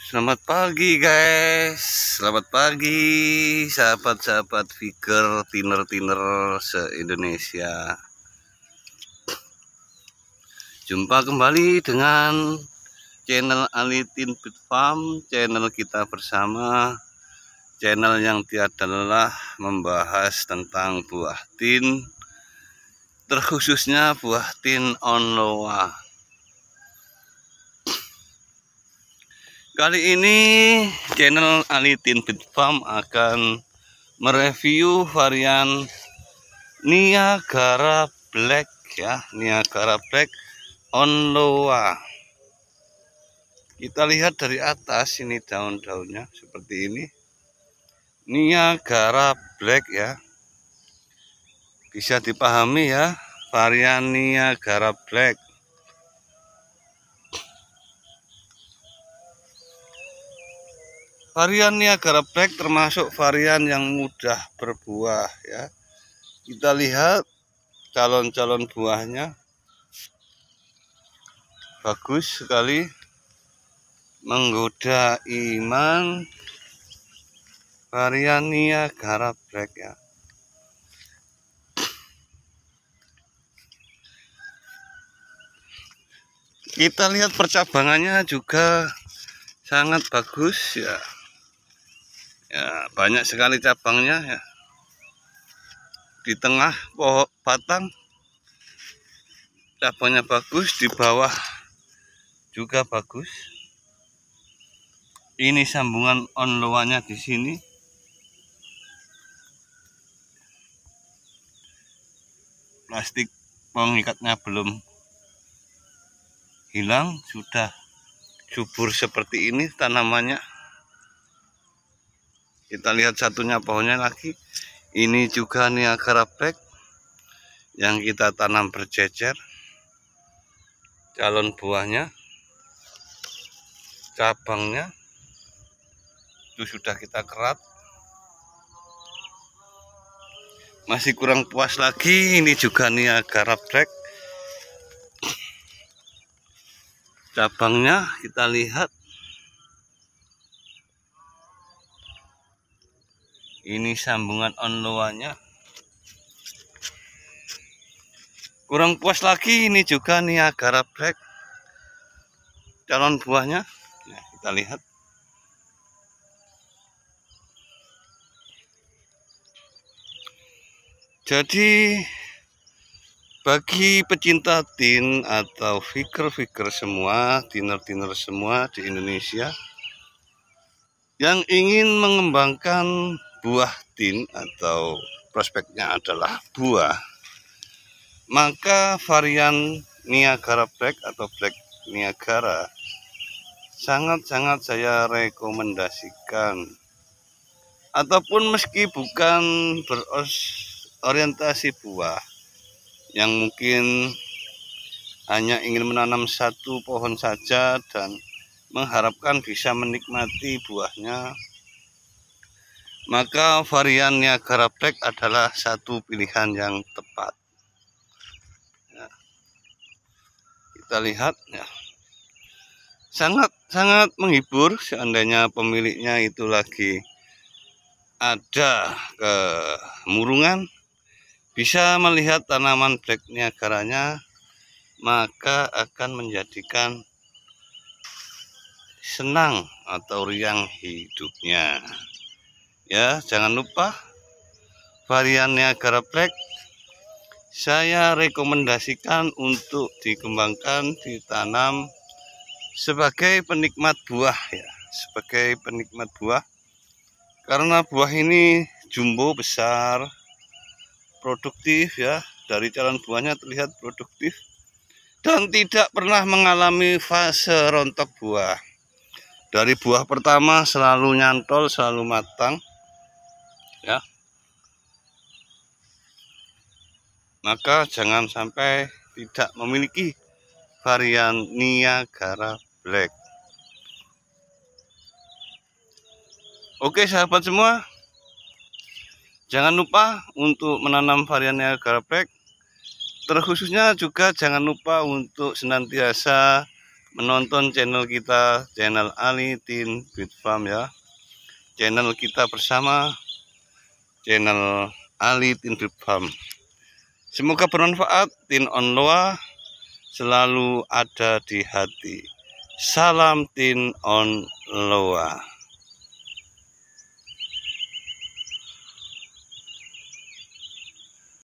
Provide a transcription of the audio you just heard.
Selamat pagi guys, selamat pagi sahabat-sahabat Fikir tiner-tiner se-Indonesia. Jumpa kembali dengan channel Alitin Pit Farm, channel kita bersama, channel yang tiada lelah membahas tentang buah tin, terkhususnya buah tin onloa. Kali ini channel Alitin Pit Farm akan mereview varian Niagara Black ya, Niagara Black onloa. Kita lihat dari atas ini daun-daunnya seperti ini. Niagara Black ya. Bisa dipahami ya, varian Niagara Black. Varian Niagara Black termasuk varian yang mudah berbuah ya. Kita lihat calon-calon buahnya bagus sekali, menggoda iman. Varian Niagara Black ya. Kita lihat percabangannya juga sangat bagus ya. Ya, banyak sekali cabangnya ya. Di tengah pohon batang cabangnya bagus, di bawah juga bagus. Ini sambungan onloanya di sini. Plastik pengikatnya belum hilang, sudah subur seperti ini tanamannya. Kita lihat satunya pohonnya lagi. Ini juga Niagara Black yang kita tanam berjejer. Calon buahnya, cabangnya itu sudah kita kerat. Masih kurang puas lagi, ini juga Niagara Black. Cabangnya kita lihat. Ini sambungan onloanya. Kurang puas lagi, ini juga Niagara Black. Calon buahnya, ya, kita lihat. Jadi bagi pecinta tin atau fikir-fikir semua, tiner-tiner semua di Indonesia yang ingin mengembangkan buah tin atau prospeknya adalah buah, maka varian Niagara Black atau Black Niagara sangat-sangat saya rekomendasikan. Ataupun meski bukan berorientasi buah, yang mungkin hanya ingin menanam satu pohon saja dan mengharapkan bisa menikmati buahnya, maka varian Niagara Black adalah satu pilihan yang tepat ya. Kita lihat ya, sangat menghibur seandainya pemiliknya itu lagi ada ke Murungan, bisa melihat tanaman Black Niagaranya, maka akan menjadikan senang atau riang hidupnya. Ya, jangan lupa varian Niagara Black saya rekomendasikan untuk dikembangkan, ditanam sebagai penikmat buah ya, sebagai penikmat buah. Karena buah ini jumbo besar, produktif ya, dari calon buahnya terlihat produktif dan tidak pernah mengalami fase rontok buah. Dari buah pertama selalu nyantol, selalu matang ya. Maka jangan sampai tidak memiliki varian Niagara Black. Oke sahabat semua, jangan lupa untuk menanam varian Niagara Black. Terkhususnya juga jangan lupa untuk senantiasa menonton channel kita, channel Ali Tin Bit Farm ya. Channel kita bersama, channel Ali Tin Bit Farm. Semoga bermanfaat. Tin on Loa selalu ada di hati. Salam Tin on Loa.